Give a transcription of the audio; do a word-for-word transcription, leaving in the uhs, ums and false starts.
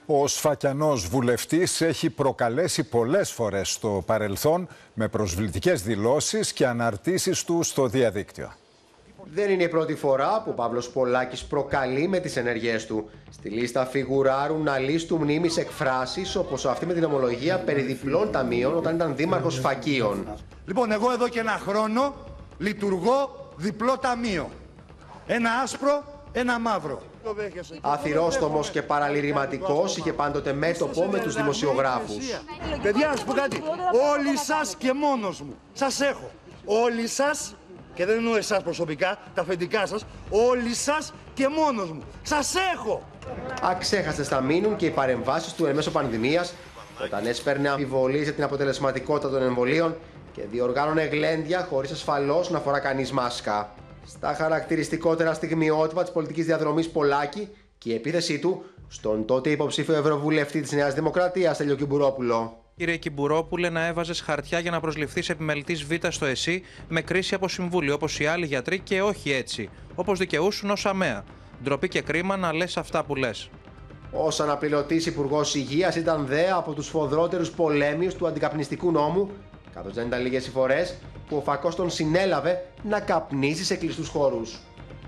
Ο Σφακιανός βουλευτής έχει προκαλέσει πολλές φορές στο παρελθόν με προσβλητικές δηλώσεις και αναρτήσεις του στο διαδίκτυο. Δεν είναι η πρώτη φορά που ο Παύλος Πολάκης προκαλεί με τις ενέργειές του. Στη λίστα φιγουράρουν αλής του μνήμης εκφράσεις όπως αυτή με την ομολογία περί διπλών ταμείων όταν ήταν δήμαρχος Φακίων. Λοιπόν, εγώ εδώ και ένα χρόνο λειτουργώ διπλό ταμείο. Ένα άσπρο, ένα μαύρο. Αθυρόστομος και παραλυρηματικός, είχε πάντοτε μέτωπο με τους δημοσιογράφους. Παιδιά, να σου πω κάτι. Όλοι σας και μόνος μου. Σας έχω. Όλοι σας, και δεν εννοώ εσάς προσωπικά, τα αφεντικά σας, όλοι σας και μόνος μου. Σας έχω. Αξέχαστες θα μείνουν και οι παρεμβάσεις του εν μέσω πανδημίας, όταν έσπερνε αμφιβολίες για την αποτελεσματικότητα των εμβολίων και διοργάνωνε γλέντια χωρίς ασφαλώς να φορά κανείς μάσκα. Στα χαρακτηριστικότερα στιγμιότυπα της πολιτικής διαδρομής Πολάκη και η επίθεσή του στον τότε υποψήφιο ευρωβουλευτή της Νέας Δημοκρατίας, Στέλιο Κυμπουρόπουλο. Κύριε Κυμπουρόπουλε, να έβαζες χαρτιά για να προσληφθείς επιμελητής Β στο ΕΣΥ με κρίση από συμβούλιο, όπως οι άλλοι γιατροί, και όχι έτσι, όπως δικαιούσουν ως ΑΜΕΑ. Ντροπή και κρίμα να λες αυτά που λες. Ως αναπληρωτής Υπουργός Υγείας ήταν δε από τους σφοδρότερους πολέμιους του αντικαπνιστικού νόμου, καθώς δεν ήταν λίγες οι φορές που ο φακός τον συνέλαβε να καπνίζει σε κλειστούς χώρους.